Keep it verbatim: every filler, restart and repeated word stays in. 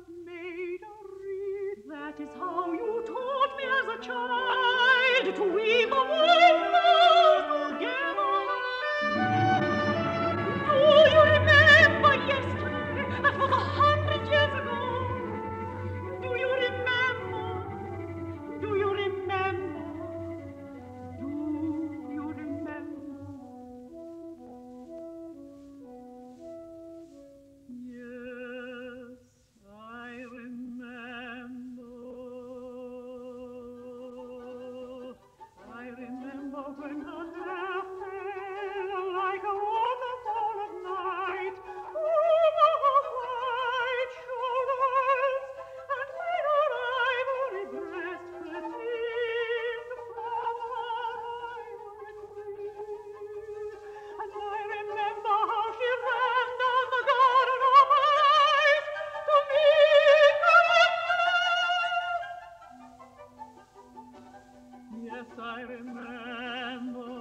made a wreath. That is how you taught me as a child to weave the white rose together. Do you remember yesterday? That was a hundred years ago. Do you remember? Do you remember? Do you remember? Yes, I remember. I remember when her hair fell like a waterfall at night over her white shoulders, and when her ivory breast gleamed from her ivory queen. And I remember how she ran down the garden of her eyes to meet her. Yes, I remember.